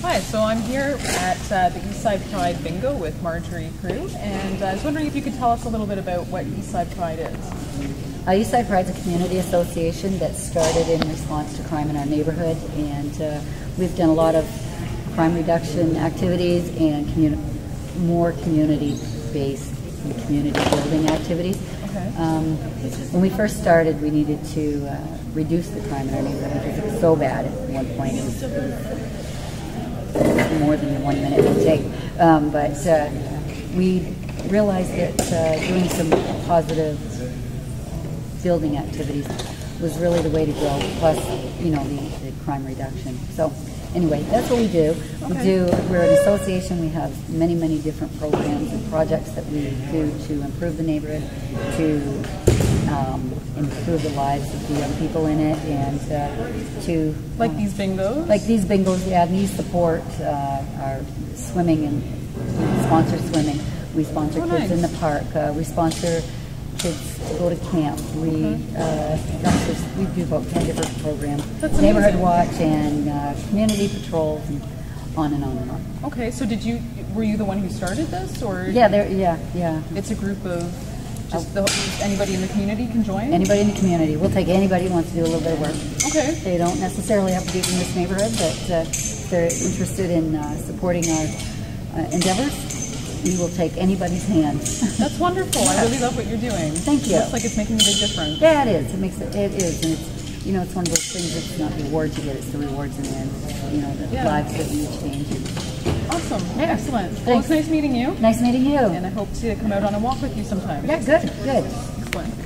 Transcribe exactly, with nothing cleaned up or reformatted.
Hi, so I'm here at uh, the Eastside Pride Bingo with Marjorie crew, and uh, I was wondering if you could tell us a little bit about what Eastside Pride is. Uh, Eastside Pride is a community association that started in response to crime in our neighborhood, and uh, we've done a lot of crime reduction activities and communi more community-based and community-building activities. Okay. Um, when we first started, we needed to uh, reduce the crime in our neighborhood because it was so bad at one point. It was, it was more than the one minute it would take. Um, but uh, we realized that uh, doing some positive building activities was really the way to go, plus, you know, the, the crime reduction. So anyway, that's what we do. Okay. We do, we're an association, we have many, many different programs and projects that we do to improve the neighborhood, to um, improve the lives of the young people in it, and uh, to... Like uh, these bingos? Like these bingos, yeah, and these support uh, our swimming, and we sponsor swimming. We sponsor Oh, kids nice. in the park. Uh, we sponsor kids to go to camp. We Mm-hmm. uh, gosh, there's- we do about ten different programs. That's Neighborhood amazing. Watch and uh, community patrols and on and on and on. Okay, so did you, were you the one who started this, or? Yeah, there. Yeah, yeah. It's a group of, just the, anybody in the community can join? Anybody in the community. We'll take anybody who wants to do a little bit of work. Okay. They don't necessarily have to be from this neighborhood, but uh, if they're interested in uh, supporting our uh, endeavors, we will take anybody's hand. That's wonderful. I really love what you're doing. Thank you. It looks like it's making a big difference. Yeah, it is. It makes it. It is, and it's, you know, it's one of those things. It's not the awards you get; it's the rewards in the end. You know, the Yeah. lives that you change. Awesome. Yeah. Excellent. Well, Thanks. it's nice meeting you. Nice meeting you. And I hope to come out on a walk with you sometime. Yeah, good, good. Excellent.